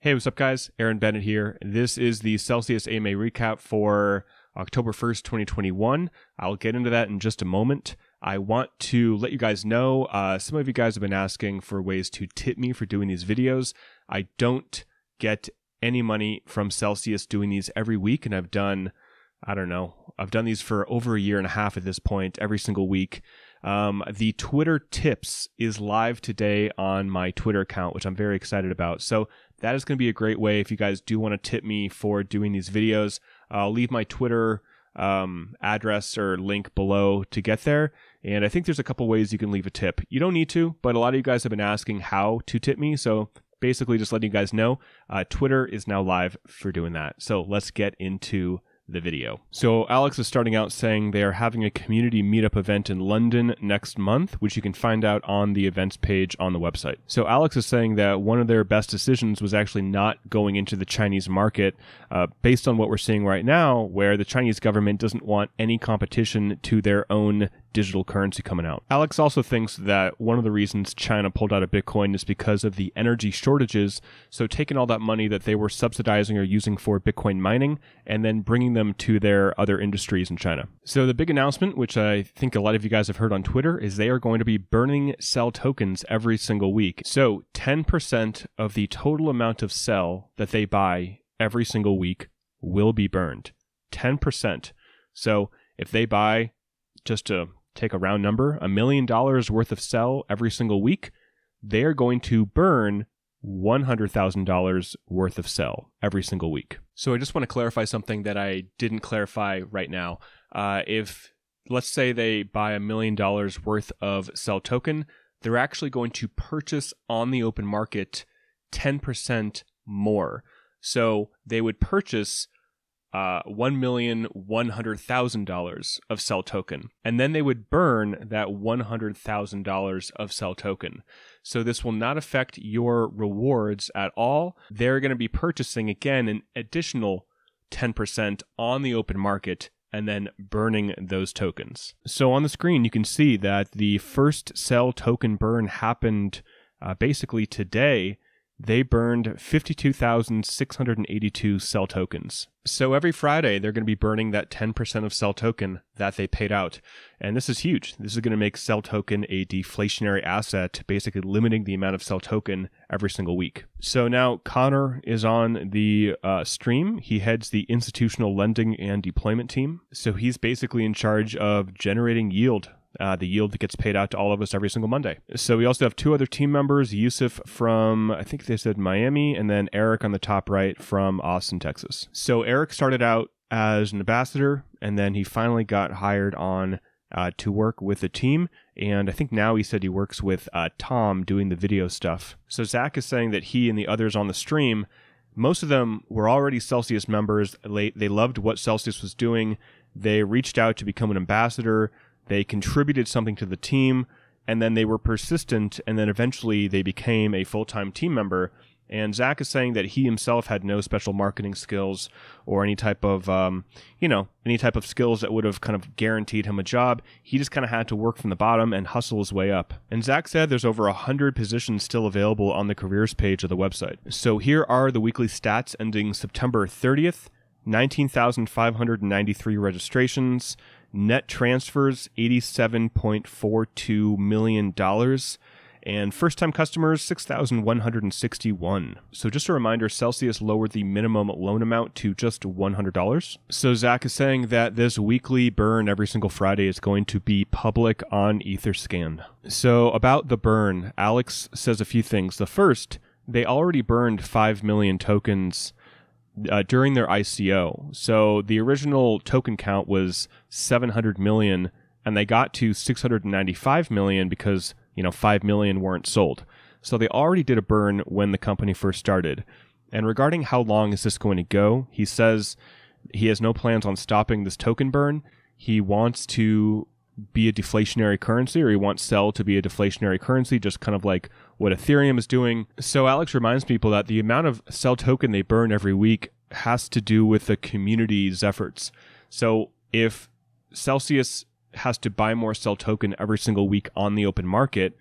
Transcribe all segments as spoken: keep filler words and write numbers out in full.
Hey, what's up guys? Aaron Bennett here. This is the Celsius A M A recap for October first, twenty twenty-one. I'll get into that in just a moment. I want to let you guys know, uh, some of you guys have been asking for ways to tip me for doing these videos. I don't get any money from Celsius doing these every week, and I've done, I don't know, I've done these for over a year and a half at this point, every single week. Um, the Twitter tips is live today on my Twitter account, which I'm very excited about. So that is going to be a great way if you guys do want to tip me for doing these videos. I'll leave my Twitter um, address or link below to get there. And I think there's a couple ways you can leave a tip. You don't need to, but a lot of you guys have been asking how to tip me. So basically just letting you guys know, uh, Twitter is now live for doing that. So let's get into the video. So Alex is starting out saying they are having a community meetup event in London next month, which you can find out on the events page on the website. So Alex is saying that one of their best decisions was actually not going into the Chinese market, uh, based on what we're seeing right now, where the Chinese government doesn't want any competition to their own digital currency coming out. Alex also thinks that one of the reasons China pulled out of Bitcoin is because of the energy shortages. So taking all that money that they were subsidizing or using for Bitcoin mining and then bringing them to their other industries in China. So the big announcement, which I think a lot of you guys have heard on Twitter, is they are going to be burning Cell tokens every single week. So ten percent of the total amount of Cell that they buy every single week will be burned. ten percent. So if they buy, just to take a round number, a million dollars worth of Cell every single week, they are going to burn one hundred thousand dollars worth of Cell every single week. So I just want to clarify something that I didn't clarify right now. Uh, if, let's say they buy a million dollars worth of Cell token, they're actually going to purchase on the open market ten percent more. So they would purchase Uh, one million one hundred thousand dollars of Cell token, and then they would burn that one hundred thousand dollars of Cell token. So this will not affect your rewards at all. They're going to be purchasing, again, an additional ten percent on the open market and then burning those tokens. So on the screen, you can see that the first Cell token burn happened uh, basically today. They burned fifty-two thousand six hundred eighty-two Cell tokens. So every Friday, they're going to be burning that ten percent of Cell token that they paid out. And this is huge. This is going to make Cell token a deflationary asset, basically limiting the amount of Cell token every single week. So now Connor is on the uh, stream. He heads the institutional lending and deployment team. So he's basically in charge of generating yield. Uh, the yield that gets paid out to all of us every single Monday. So we also have two other team members, Yusuf from, I think they said Miami, and then Eric on the top right from Austin, Texas. So Eric started out as an ambassador, and then he finally got hired on uh, to work with the team. And I think now he said he works with uh, Tom doing the video stuff. So Zach is saying that he and the others on the stream, most of them were already Celsius members. They loved what Celsius was doing. They reached out to become an ambassador. They contributed something to the team, and then they were persistent, and then eventually they became a full-time team member. And Zach is saying that he himself had no special marketing skills or any type of, um, you know, any type of skills that would have kind of guaranteed him a job. He just kind of had to work from the bottom and hustle his way up. And Zach said there's over one hundred positions still available on the careers page of the website. So here are the weekly stats ending September thirtieth, nineteen thousand five hundred ninety-three registrations, net transfers, eighty-seven point four two million dollars, and first-time customers, six thousand one hundred sixty-one. So just a reminder, Celsius lowered the minimum loan amount to just one hundred dollars. So Zach is saying that this weekly burn every single Friday is going to be public on Etherscan. So about the burn, Alex says a few things. The first, they already burned five million tokens Uh, during their I C O. So the original token count was seven hundred million, and they got to six hundred ninety-five million because, you know, five million weren't sold. So they already did a burn when the company first started. And regarding how long is this going to go, he says he has no plans on stopping this token burn. He wants to be a deflationary currency, or he wants Cell to be a deflationary currency, just kind of like what Ethereum is doing. So Alex reminds people that the amount of Cell token they burn every week has to do with the community's efforts. So if Celsius has to buy more Cell token every single week on the open market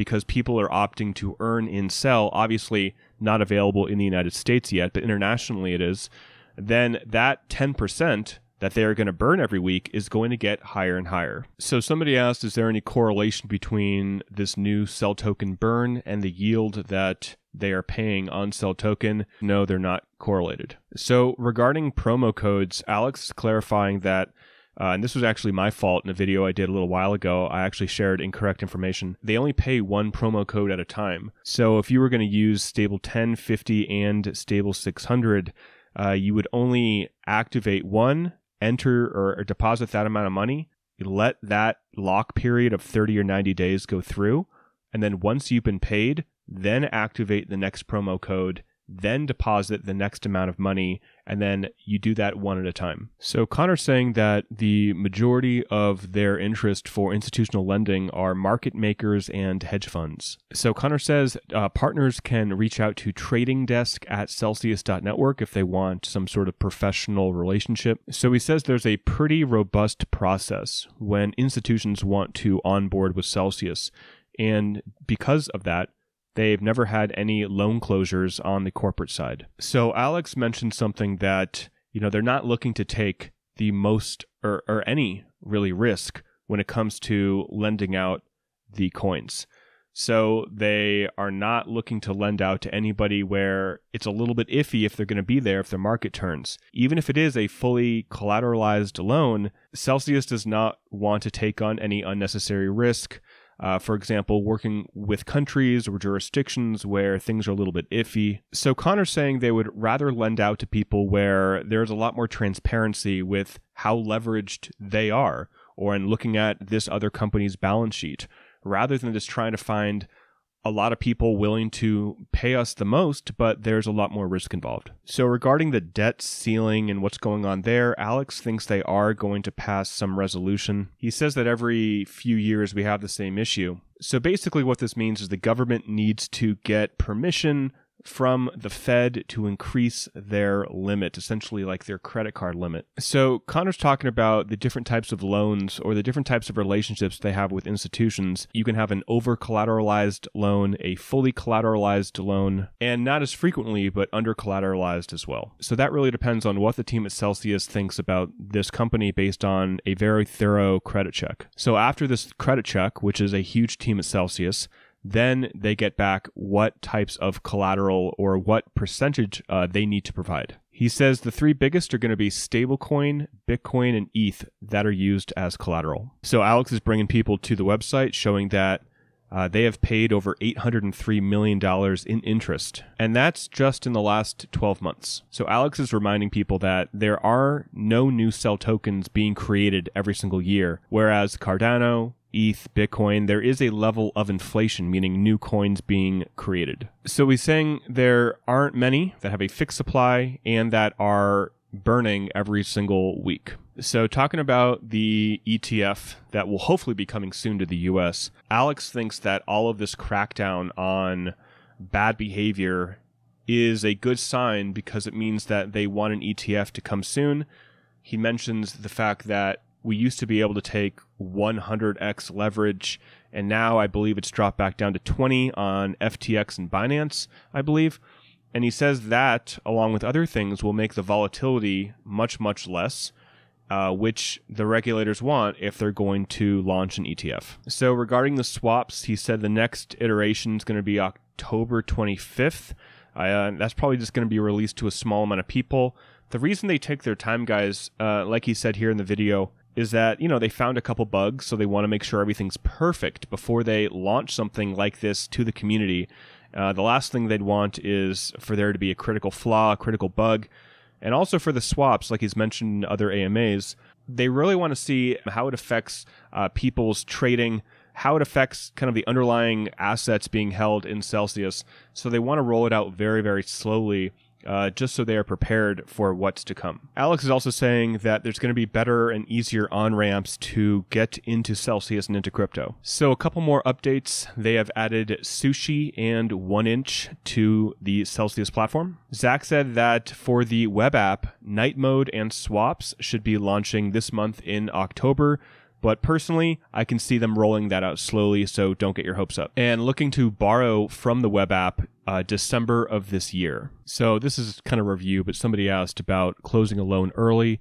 because people are opting to earn in Cell, obviously not available in the United States yet, but internationally it is, then that ten percent that they're going to burn every week is going to get higher and higher. So somebody asked, is there any correlation between this new Cell token burn and the yield that they are paying on Cell token? No, they're not correlated. So regarding promo codes, Alex is clarifying that, uh, and this was actually my fault in a video I did a little while ago. I actually shared incorrect information. They only pay one promo code at a time. So if you were going to use stable ten, fifty, and stable six hundred, uh, you would only activate one, enter or, or deposit that amount of money, you let that lock period of thirty or ninety days go through, and then once you've been paid, then activate the next promo code, then deposit the next amount of money, and then you do that one at a time. So Connor's saying that the majority of their interest for institutional lending are market makers and hedge funds. So Connor says uh, partners can reach out to trading desk at Celsius dot network if they want some sort of professional relationship. So he says there's a pretty robust process when institutions want to onboard with Celsius. And because of that, they've never had any loan closures on the corporate side. So Alex mentioned something that, you know, they're not looking to take the most or, or any really risk when it comes to lending out the coins. So they are not looking to lend out to anybody where it's a little bit iffy if they're going to be there if the market turns. Even if it is a fully collateralized loan, Celsius does not want to take on any unnecessary risk. Uh, for example, working with countries or jurisdictions where things are a little bit iffy. So Connor's saying they would rather lend out to people where there's a lot more transparency with how leveraged they are, or in looking at this other company's balance sheet, rather than just trying to find a lot of people willing to pay us the most, but there's a lot more risk involved. So regarding the debt ceiling and what's going on there, Alex thinks they are going to pass some resolution. He says that every few years we have the same issue. So basically what this means is the government needs to get permission from the Fed to increase their limit, essentially like their credit card limit. So Connor's talking about the different types of loans or the different types of relationships they have with institutions. You can have an over-collateralized loan, a fully collateralized loan, and not as frequently, but under-collateralized as well. So that really depends on what the team at Celsius thinks about this company based on a very thorough credit check. So after this credit check, which is a huge team at Celsius, then they get back what types of collateral or what percentage uh, they need to provide. He says the three biggest are going to be stablecoin, Bitcoin, and E T H that are used as collateral. So Alex is bringing people to the website showing that uh, they have paid over eight hundred three million dollars in interest. And that's just in the last twelve months. So Alex is reminding people that there are no new Cell tokens being created every single year, whereas Cardano, E T H, Bitcoin, there is a level of inflation, meaning new coins being created. So he's saying there aren't many that have a fixed supply and that are burning every single week. So talking about the E T F that will hopefully be coming soon to the U S, Alex thinks that all of this crackdown on bad behavior is a good sign because it means that they want an E T F to come soon. He mentions the fact that we used to be able to take one hundred x leverage, and now I believe it's dropped back down to twenty on F T X and Binance, I believe. And he says that, along with other things, will make the volatility much, much less, uh, which the regulators want if they're going to launch an E T F. So regarding the swaps, he said the next iteration is going to be October twenty-fifth. Uh, that's probably just going to be released to a small amount of people. The reason they take their time, guys, uh, like he said here in the video, is that, you know, they found a couple bugs, so they want to make sure everything's perfect before they launch something like this to the community. Uh, the last thing they'd want is for there to be a critical flaw, a critical bug. And also for the swaps, like he's mentioned in other A M As, they really want to see how it affects uh, people's trading, how it affects kind of the underlying assets being held in Celsius. So they want to roll it out very, very slowly, Uh, just so they are prepared for what's to come. Alex is also saying that there's going to be better and easier on-ramps to get into Celsius and into crypto. So a couple more updates. They have added Sushi and one inch to the Celsius platform. Zach said that for the web app, night mode and swaps should be launching this month in October. But personally, I can see them rolling that out slowly, so don't get your hopes up. And looking to borrow from the web app uh, December of this year. So this is kind of a review, but somebody asked about closing a loan early.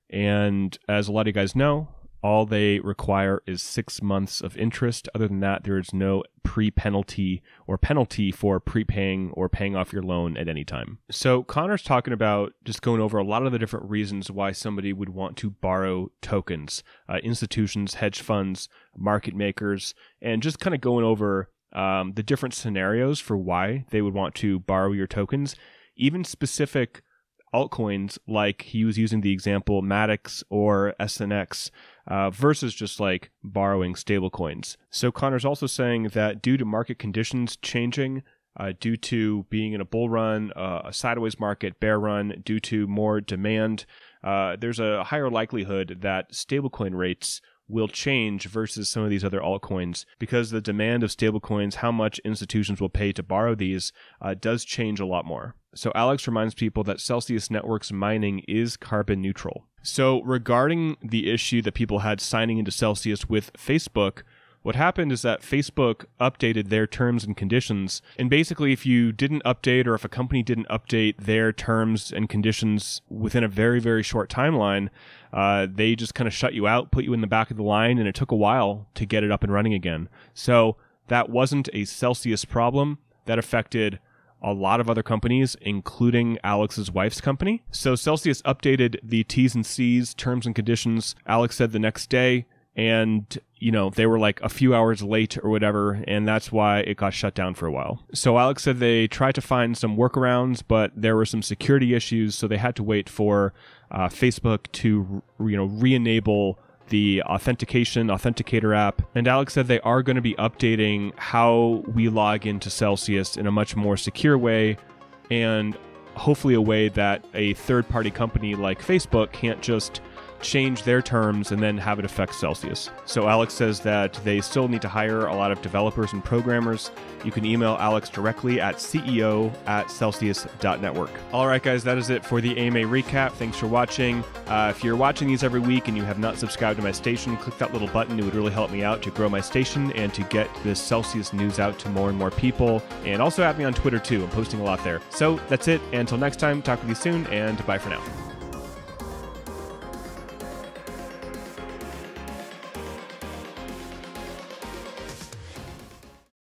And as a lot of you guys know, all they require is six months of interest. Other than that, there is no pre-penalty or penalty for prepaying or paying off your loan at any time. So Connor's talking about just going over a lot of the different reasons why somebody would want to borrow tokens, uh, institutions, hedge funds, market makers, and just kind of going over um, the different scenarios for why they would want to borrow your tokens, even specific altcoins, like he was using the example Matic or S N X, uh, versus just like borrowing stablecoins. So Connor's also saying that due to market conditions changing, uh, due to being in a bull run, uh, a sideways market, bear run, due to more demand, uh, there's a higher likelihood that stablecoin rates will change versus some of these other altcoins, because the demand of stablecoins, how much institutions will pay to borrow these, uh, does change a lot more. So Alex reminds people that Celsius Networks mining is carbon neutral. So regarding the issue that people had signing into Celsius with Facebook, what happened is that Facebook updated their terms and conditions. And basically, if you didn't update, or if a company didn't update their terms and conditions within a very, very short timeline, uh, they just kind of shut you out, put you in the back of the line, and it took a while to get it up and running again. So that wasn't a Celsius problem. That affected a lot of other companies, including Alex's wife's company. So Celsius updated the T's and C's, terms and conditions, Alex said, the next day. And, you know, they were like a few hours late or whatever, and that's why it got shut down for a while. So Alex said they tried to find some workarounds, but there were some security issues, so they had to wait for uh, Facebook to, you know, re-enable the authentication authenticator app. And Alex said they are going to be updating how we log into Celsius in a much more secure way, and hopefully a way that a third-party company like Facebook can't just change their terms and then have it affect Celsius. So Alex says that they still need to hire a lot of developers and programmers. You can email Alex directly at C E O at celsius dot network. All right, guys, that is it for the A M A recap. Thanks for watching. Uh, if you're watching these every week and you have not subscribed to my station, click that little button. It would really help me out to grow my station and to get this Celsius news out to more and more people. And also add me on Twitter too. I'm posting a lot there. So that's it. Until next time, talk with you soon, and bye for now.